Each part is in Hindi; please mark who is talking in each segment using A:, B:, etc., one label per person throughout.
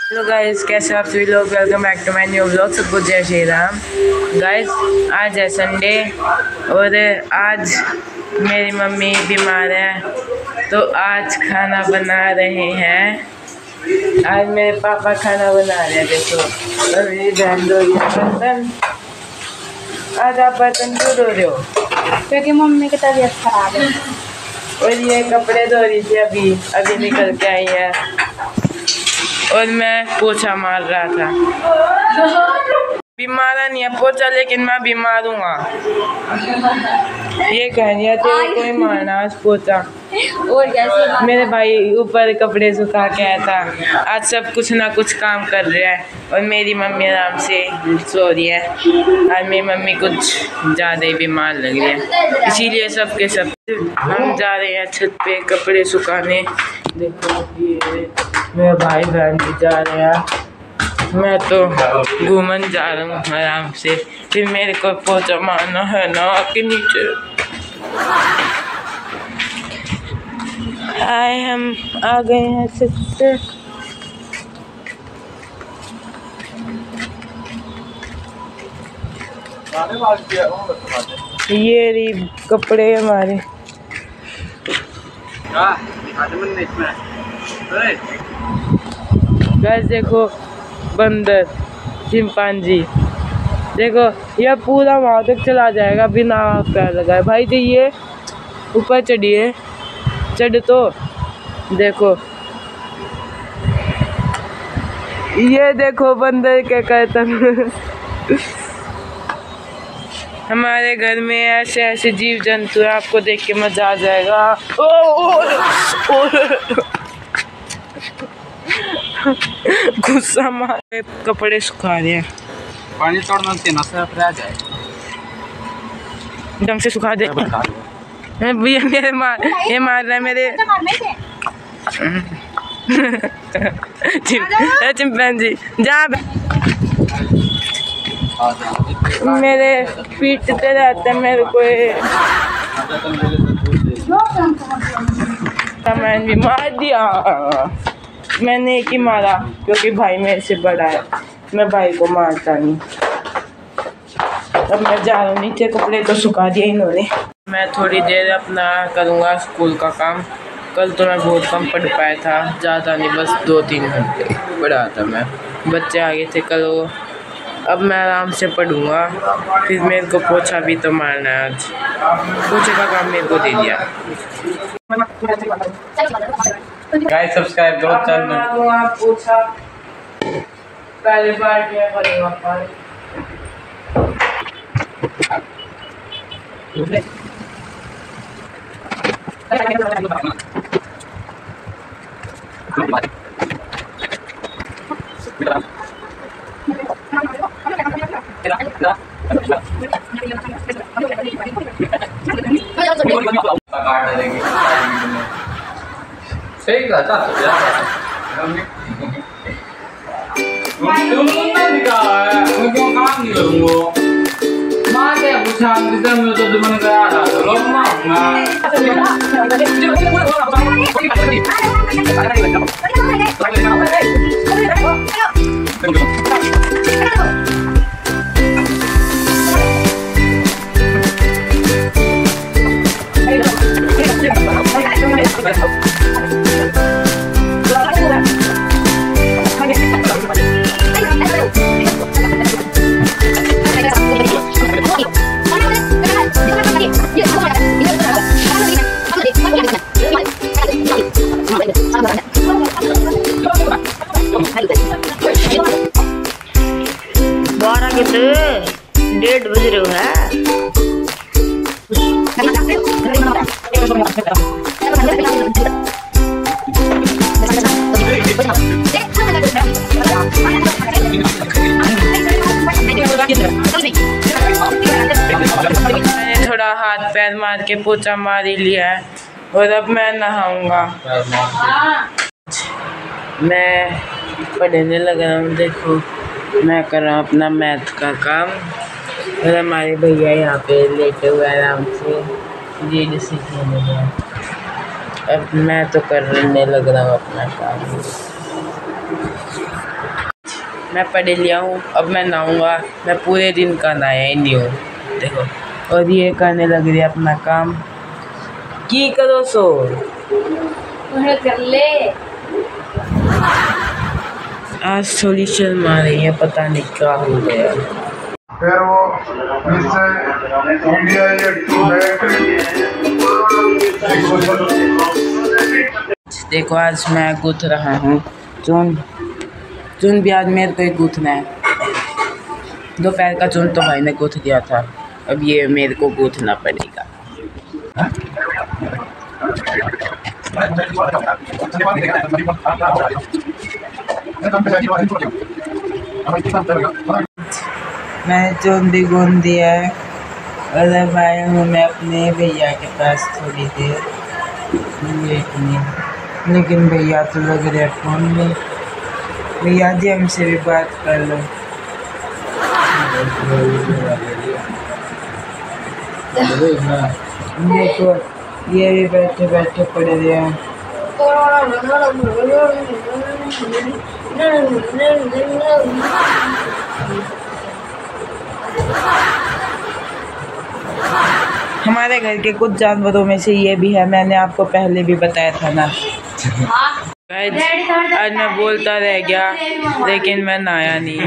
A: हेलो गाइस, कैसे आप सभी लोग। Welcome back to my new vlog. सबको जय श्री राम। गाइस, आज है संडे और आज मेरी मम्मी बीमार है, तो आज खाना बना रहे हैं। आज मेरे पापा खाना बना रहे हैं, देखो। और मेरी बहन धो रही है बर्तन। आज आप बर्तन क्यों धो रहे हो?
B: क्योंकि मम्मी की तबीयत खराब है।
A: और ये कपड़े धो रही थी, अभी निकल के आई है। और मैं पोछा मार रहा था। बीमार नहीं है पोछा, लेकिन मैं बीमार हूँ। ये कह रही है तेरे कोई मारना आज पोछा।
B: और कैसे
A: मेरे भाई ऊपर कपड़े सुखा के आया था। आज सब कुछ ना कुछ काम कर रहा है और मेरी मम्मी आराम से सो रही है। आज मेरी मम्मी कुछ ज़्यादा ही बीमार लग रही है, इसीलिए सबके सब हम जा रहे हैं छत पे कपड़े सुखाने। देखो ये मेरे भाई बहन भी जा रहे हैं, मैं तो घूमन जा रहा हूँ आराम से। फिर मेरे को पोछा मारना है ना के नीचे। आए हम आ गए हैं छत पे। ये रही कपड़े हमारे। गाइस देखो, बंदर चिंपांजी देखो, यह पूरा वहाँ तक चला जाएगा बिना पैर लगाए। भाई जी ये ऊपर चढ़िए, चढ़ तो देखो। ये देखो बंदर क्या करता है। हमारे घर में ऐसे ऐसे जीव जंतु है, आपको देख के मजा आ जाएगा। गुस्सा मारे कपड़े सुखा रहे हैं।
C: पानी छोड़ना तेना से आ जाए,
A: ढंग से सुखा दे। ये मार रहा है मेरे चिंपैंजी। जा मेरे पीटते रहते मेरे को। मैंने भी मार दिया। मैंने एक ही मारा क्योंकि भाई मेरे से बड़ा है, मैं भाई को मारता नहीं। अब मैं जा रहा हूँ नीचे, कपड़े तो सुखा दिए इन्होंने। मैं थोड़ी देर अपना करूँगा स्कूल का काम। कल तो मैं बहुत कम पढ़ पाया था, ज़्यादा नहीं, बस 2-3 घंटे पढ़ा था मैं। बच्चे आ गए थे कल वो। अब मैं आराम से पढ़ूँगा। फिर मेरे को पोछा भी तो मारना है आज। पोछे का काम मेरे को दे दिया।
C: गाइस सब्सक्राइब करो चैनल।
A: पोछा पहले बार किया करूँगा पर
C: सही कहा था क्यों काम नहीं करूँगा। मारे पूछा में तो तुमने कहा था लोग
B: बारह कितने 1:30 बज रहे हो है।
A: मैंने थोड़ा हाथ पैर मार के पोछा मार ही लिया है और अब मैं नहाऊंगा। मैं पढ़ने लग रहा हूँ। देखो मैं कर रहा हूँ अपना मैथ का काम और हमारे भैया यहाँ पे लेटे हुए आराम से रीड सीखने लगे। अब मैं तो करने लग रहा हूँ अपना काम। मैं पढ़ लिया हूँ, अब मैं नहाऊंगा। मैं पूरे दिन का नहाया ही नहीं हूँ, देखो। और ये करने लग रही है अपना काम। की करो सो
B: कर ले।
A: आज थोड़ी शर्म आ रही है, पता नहीं क्या हो गया।
D: फिर वो जिससे इंडिया
A: देखो आज मैं गूंथ रहा हूँ चून। चून भी आज मेरे को ही गूंथना है। दोपहर का चून तो भाई ने गूंथ दिया था, अब ये मेरे को गूंथना पड़ेगा। मैंने चून भी गूंथ दिया है और अब आया हूँ मैं अपने भैया के पास थोड़ी देर देखने। लेकिन भैया तो लग रहे फोन में। भैया जी हमसे भी बात कर लो। देखो ये भी बैठे बैठे पड़े रहे हैं। हमारे घर के कुछ जानवरों में से ये भी है, मैंने आपको पहले भी बताया था ना। आज मैं बोलता रह गया, लेकिन मैं नहाया नहीं।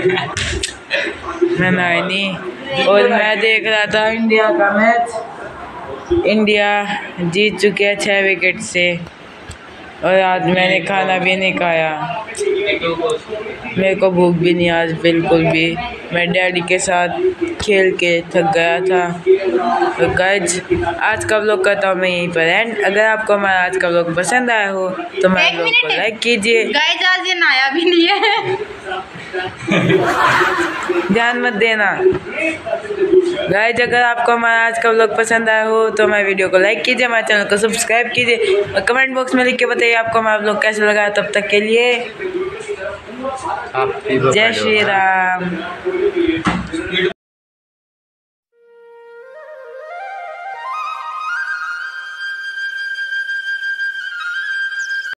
A: और मैं देख रहा था इंडिया का मैच। इंडिया जीत चुके हैं 6 विकेट से। और आज मैंने खाना भी नहीं खाया, मेरे को भूख भी नहीं आज बिल्कुल भी। मैं डैडी के साथ खेल के थक गया था। तो गाइज आज का व्लॉग करता हूँ मैं यहीं पर एंड। अगर आपको हमारा आज का व्लॉग पसंद आया हो तो हमारे व्लॉग को लाइक कीजिए।
B: गाइस आज ये नहाया भी नहीं है।
A: ध्यान मत देना। गाइज अगर आपको हमारा आज का व्लॉग पसंद आया हो तो हमारे वीडियो को लाइक कीजिए, हमारे चैनल को सब्सक्राइब कीजिए और कमेंट बॉक्स में लिख के बताइए आपको हमारा व्लॉग कैसा लगा। तब तक के लिए जय श्री राम।